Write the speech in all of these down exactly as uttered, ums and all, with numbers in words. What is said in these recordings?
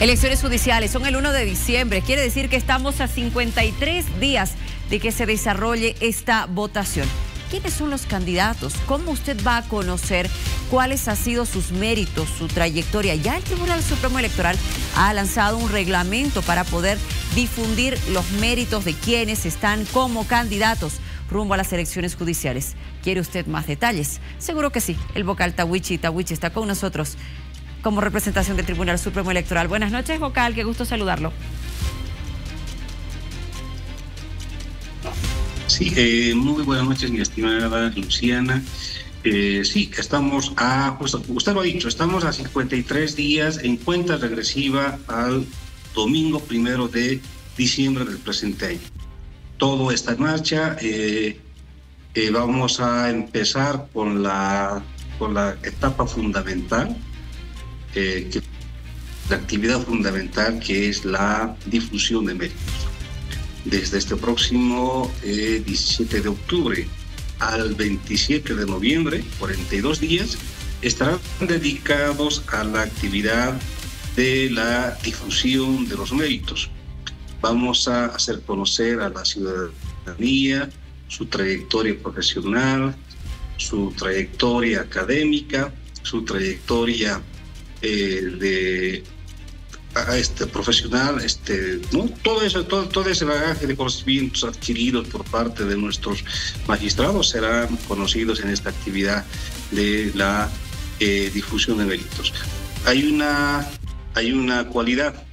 Elecciones judiciales son el uno de diciembre. Quiere decir que estamos a cincuenta y tres días de que se desarrolle esta votación. ¿Quiénes son los candidatos? ¿Cómo usted va a conocer cuáles han sido sus méritos, su trayectoria? Ya el Tribunal Supremo Electoral ha lanzado un reglamento para poder difundir los méritos de quienes están como candidatos rumbo a las elecciones judiciales. ¿Quiere usted más detalles? Seguro que sí. El vocal Tawichi Tawichi está con nosotros como representación del Tribunal Supremo Electoral. Buenas noches, vocal. Qué gusto saludarlo. Sí, eh, muy buenas noches, mi estimada Luciana. Eh, sí, estamos a, usted lo ha dicho, estamos a cincuenta y tres días en cuenta regresiva al domingo primero de diciembre del presente año. Todo está en marcha. Eh, eh, vamos a empezar con la, con la etapa fundamental, eh, que, la actividad fundamental, que es la difusión de méritos. Desde este próximo eh, diecisiete de octubre al veintisiete de noviembre, cuarenta y dos días, estarán dedicados a la actividad de la difusión de los méritos. Vamos a hacer conocer a la ciudadanía su trayectoria profesional, su trayectoria académica, su trayectoria eh, de a este profesional, este, ¿no? todo eso, todo, todo ese bagaje de conocimientos adquiridos por parte de nuestros magistrados serán conocidos en esta actividad de la eh, difusión de méritos. Hay una, hay una cualidad,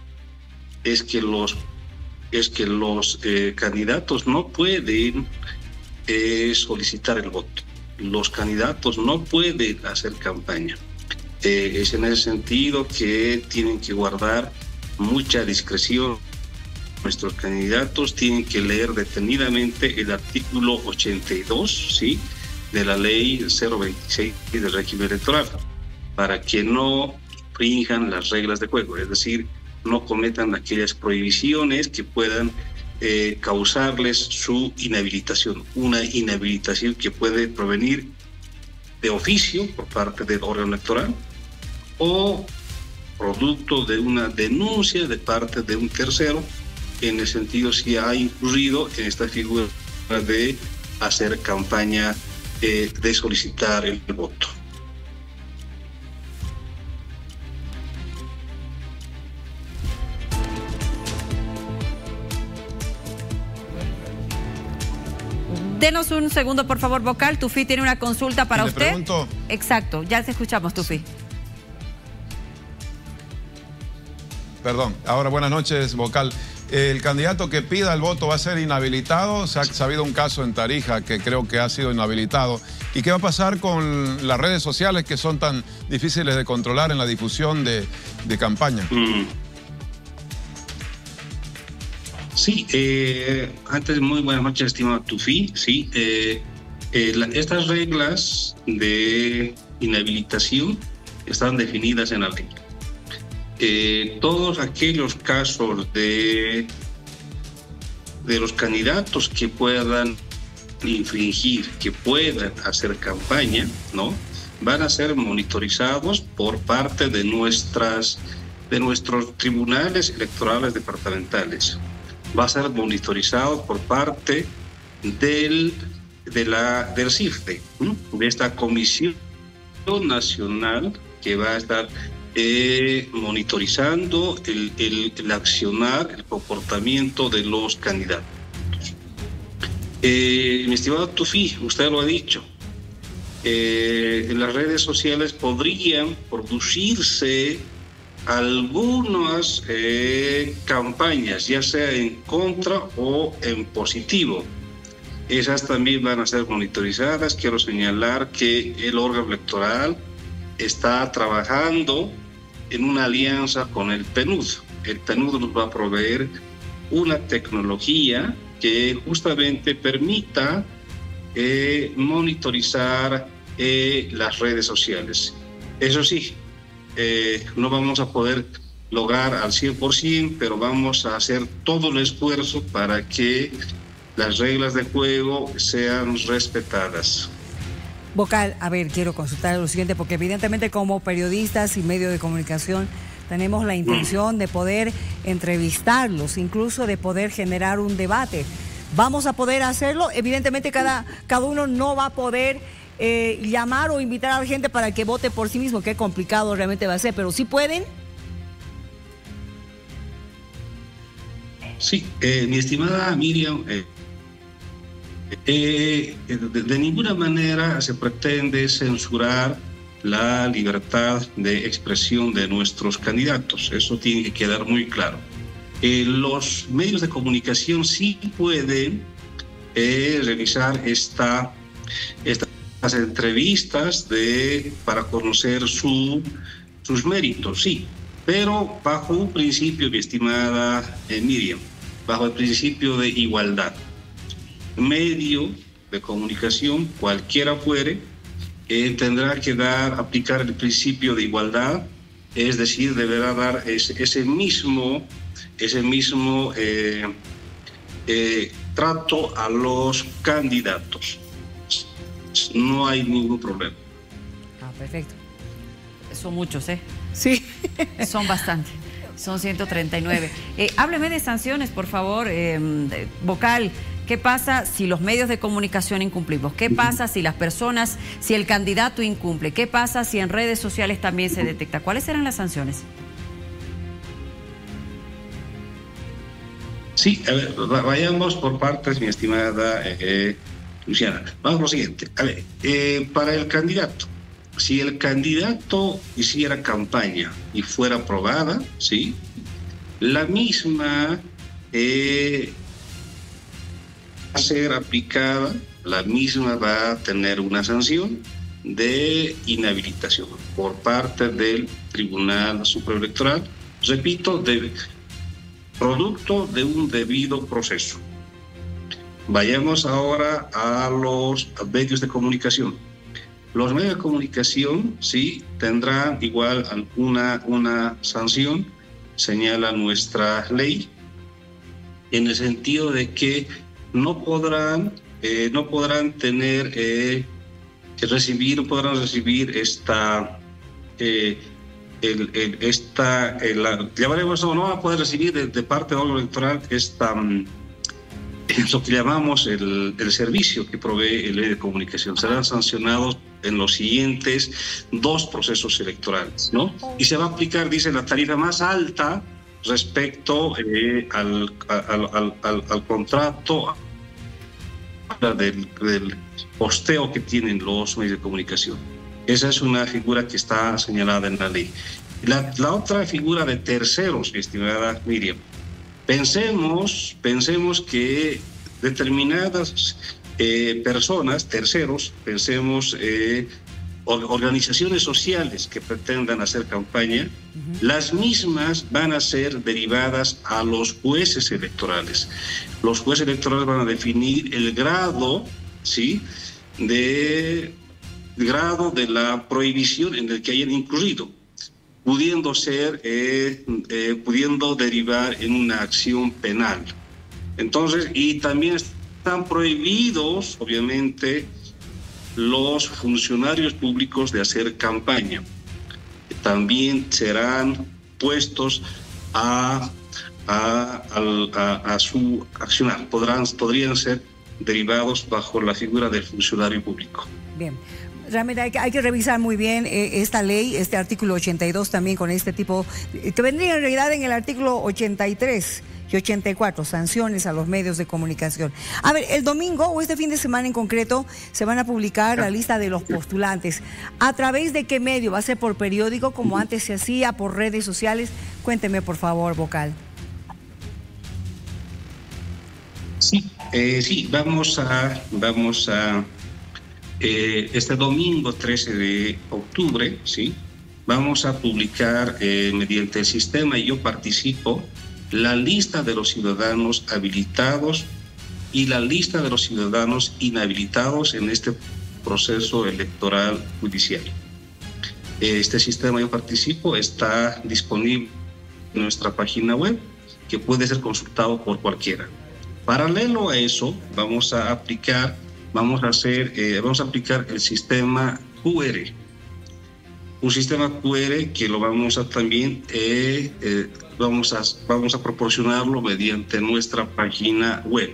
es que los, es que los eh, candidatos no pueden eh, solicitar el voto. Los candidatos no pueden hacer campaña. Eh, es en ese sentido que tienen que guardar mucha discreción. Nuestros candidatos tienen que leer detenidamente el artículo ochenta y dos, ¿sí?, de la ley cero veintiséis del régimen electoral, para que no infrinjan las reglas de juego, es decir, no cometan aquellas prohibiciones que puedan eh, causarles su inhabilitación, una inhabilitación que puede provenir de oficio por parte del órgano electoral o producto de una denuncia de parte de un tercero, en el sentido si ha incurrido en esta figura de hacer campaña, eh, de solicitar el voto. Denos un segundo, por favor, vocal. Tufi tiene una consulta para ¿Le usted. Pregunto? Exacto, ya te escuchamos, Tufi. Perdón, ahora buenas noches, vocal. ¿El candidato que pida el voto va a ser inhabilitado? Se ha sabido un caso en Tarija que creo que ha sido inhabilitado. ¿Y qué va a pasar con las redes sociales que son tan difíciles de controlar en la difusión de, de campaña? Mm. Sí, eh, antes, muy buenas noches, estimado Tufi. Sí, eh, eh, la, estas reglas de inhabilitación están definidas en la ley. Eh, todos aquellos casos de, de los candidatos que puedan infringir, que puedan hacer campaña, ¿no?, van a ser monitorizados por parte de, nuestras, de nuestros tribunales electorales departamentales. Va a ser monitorizado por parte del, de la, del CIFDE, ¿no?, de esta Comisión Nacional que va a estar eh, monitorizando el, el, el accionar, el comportamiento de los candidatos. Eh, mi estimado Tufi, usted lo ha dicho, eh, en las redes sociales podrían producirse algunas eh, campañas, ya sea en contra o en positivo. Esas también van a ser monitorizadas. Quiero señalar que el órgano electoral está trabajando en una alianza con el P N U D. El P N U D nos va a proveer una tecnología que justamente permita eh, monitorizar eh, las redes sociales. Eso sí, Eh, no vamos a poder lograr al cien por ciento, pero vamos a hacer todo el esfuerzo para que las reglas de juego sean respetadas. Vocal, a ver, quiero consultar lo siguiente, porque evidentemente como periodistas y medios de comunicación tenemos la intención de poder entrevistarlos, incluso de poder generar un debate. ¿Vamos a poder hacerlo? Evidentemente cada, cada uno no va a poder eh, llamar o invitar a la gente para que vote por sí mismo, qué complicado realmente va a ser, pero sí pueden. Sí, eh, mi estimada Miriam, eh, eh, de, de ninguna manera se pretende censurar la libertad de expresión de nuestros candidatos. Eso tiene que quedar muy claro. Eh, los medios de comunicación sí pueden eh, realizar esta, estas entrevistas de, para conocer su, sus méritos, sí, pero bajo un principio, mi estimada eh, Miriam, bajo el principio de igualdad. Medio de comunicación, cualquiera fuere, eh, tendrá que dar, aplicar el principio de igualdad, es decir, deberá dar ese, ese mismo, ese mismo eh, eh, trato a los candidatos. No hay ningún problema. Ah, perfecto. Son muchos, ¿eh? Sí. Son bastante. Son ciento treinta y nueve. Eh, hábleme de sanciones, por favor, eh, vocal. ¿Qué pasa si los medios de comunicación incumplimos? ¿Qué pasa si las personas, si el candidato incumple? ¿Qué pasa si en redes sociales también se detecta? ¿Cuáles serán las sanciones? Sí, a ver, vayamos por partes, mi estimada eh, Luciana. Vamos a lo siguiente. A ver, eh, para el candidato, si el candidato hiciera campaña y fuera aprobada, ¿sí? La misma eh, va a ser aplicada, la misma va a tener una sanción de inhabilitación por parte del Tribunal Supremo Electoral, repito, de producto de un debido proceso. Vayamos ahora a los medios de comunicación. Los medios de comunicación, sí, tendrán igual una, una sanción, señala nuestra ley, en el sentido de que no podrán, eh, no podrán tener, eh, recibir, podrán recibir esta, eh, el, el, esta, el, la, llamaremos, no, no van a poder recibir de, de parte del órgano electoral esta, lo que llamamos el, el servicio que provee el medio de comunicación. Serán sancionados en los siguientes dos procesos electorales, ¿no? Y se va a aplicar, dice, la tarifa más alta respecto eh, al, al, al, al, al contrato del, del posteo que tienen los medios de comunicación. Esa es una figura que está señalada en la ley. La, la otra figura de terceros, mi estimada Miriam. Pensemos, pensemos que determinadas eh, personas, terceros, pensemos eh, organizaciones sociales que pretendan hacer campaña, uh-huh. Las mismas van a ser derivadas a los jueces electorales. Los jueces electorales van a definir el grado, ¿sí?, de grado de la prohibición en el que hayan incurrido, pudiendo ser, eh, eh, pudiendo derivar en una acción penal. Entonces, y también están prohibidos, obviamente, los funcionarios públicos de hacer campaña. También serán puestos a, a, a, a su accionar, podrán, podrían ser derivados bajo la figura del funcionario público. Bien. Realmente hay que, hay que revisar muy bien eh, esta ley, este artículo ochenta y dos también con este tipo, que vendría en realidad en el artículo ochenta y tres y ochenta y cuatro, sanciones a los medios de comunicación. A ver, el domingo o este fin de semana en concreto se van a publicar la lista de los postulantes. ¿A través de qué medio? ¿Va a ser por periódico como antes se hacía, por redes sociales? Cuénteme por favor, vocal. Sí, eh, sí, vamos a... Vamos a Eh, este domingo trece de octubre, ¿sí?, vamos a publicar eh, mediante el sistema y yo participo la lista de los ciudadanos habilitados y la lista de los ciudadanos inhabilitados en este proceso electoral judicial. Este sistema yo participo está disponible en nuestra página web, que puede ser consultado por cualquiera. Paralelo a eso, vamos a aplicar Vamos a hacer, eh, vamos a aplicar el sistema Q R. un sistema Q R que lo vamos a también, eh, eh, vamos, a, vamos a proporcionarlo mediante nuestra página web.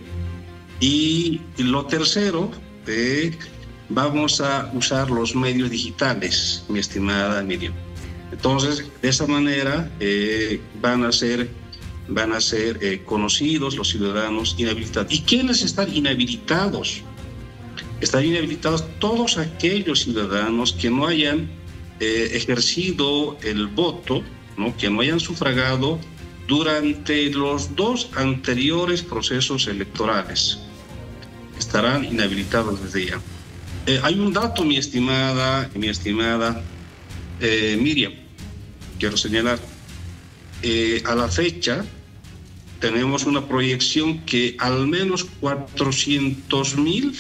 Y lo tercero, eh, vamos a usar los medios digitales, mi estimada Miriam. Entonces, de esa manera eh, van a ser, van a ser eh, conocidos los ciudadanos inhabilitados. ¿Y quiénes están inhabilitados? Están inhabilitados todos aquellos ciudadanos que no hayan eh, ejercido el voto, ¿no? Que no hayan sufragado durante los dos anteriores procesos electorales. Estarán inhabilitados desde ya. Eh, hay un dato, mi estimada, mi estimada eh, Miriam, quiero señalar. Eh, a la fecha tenemos una proyección que al menos cuatrocientos mil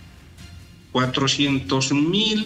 cuatrocientos mil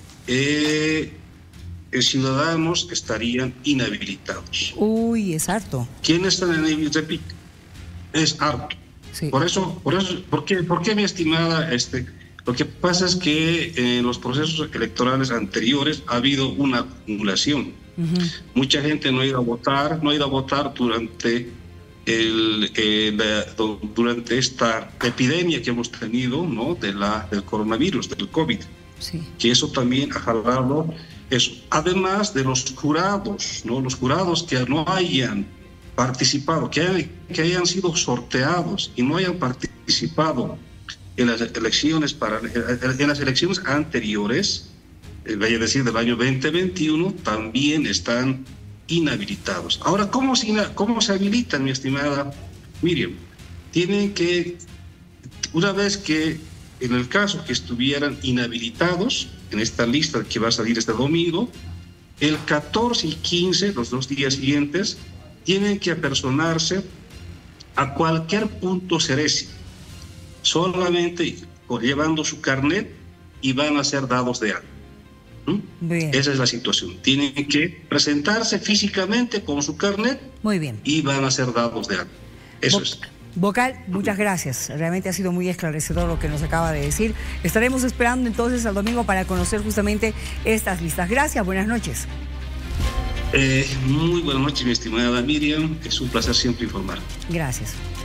eh, ciudadanos estarían inhabilitados. Uy, es harto. ¿Quiénes están inhabilitados? Es harto. Sí. Por eso, por eso, ¿por qué, por qué mi estimada? Este, lo que pasa es que en los procesos electorales anteriores ha habido una acumulación. Uh-huh. Mucha gente no ha ido a votar, no ha ido a votar durante el, el, durante esta epidemia que hemos tenido, ¿no? De la, del coronavirus, del COVID. Sí. Que eso también ha jalado eso. Además de los jurados, ¿no? Los jurados que no hayan participado, que hayan, que hayan sido sorteados y no hayan participado en las elecciones, para, en las elecciones anteriores, voy a decir del año veinte veintiuno, también están inhabilitados. Ahora, ¿cómo se, cómo se habilitan, mi estimada Miriam? Tienen que, una vez que, en el caso que estuvieran inhabilitados, en esta lista que va a salir este domingo, el catorce y quince, los dos días siguientes, tienen que apersonarse a cualquier punto Ceresi, solamente llevando su carnet, y van a ser dados de alta. Bien. Esa es la situación. Tienen que presentarse físicamente con su carnet. Muy bien. Y van a ser dados de alta. Eso Bo es. Vocal, muchas gracias. Realmente ha sido muy esclarecedor lo que nos acaba de decir. Estaremos esperando entonces al domingo para conocer justamente estas listas. Gracias, buenas noches. Eh, muy buenas noches, mi estimada Miriam. Es un placer siempre informar. Gracias.